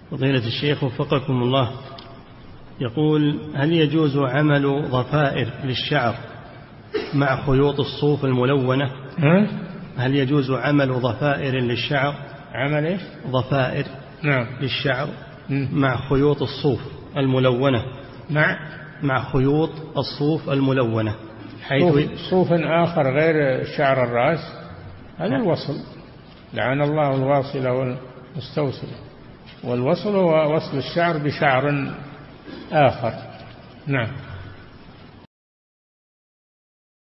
فضيلة الشيخ وفقكم الله، يقول: هل يجوز عمل ضفائر للشعر مع خيوط الصوف الملونة؟ هل يجوز عمل ضفائر للشعر؟ عمل إيش؟ ضفائر نعم للشعر مع خيوط الصوف الملونة، مع خيوط الصوف الملونة، حيث صوف آخر غير شعر الرأس، هذا الوصل، لعن الله الواصل والمستوصل، والوصل هو وصل الشعر بشعر آخر. نعم.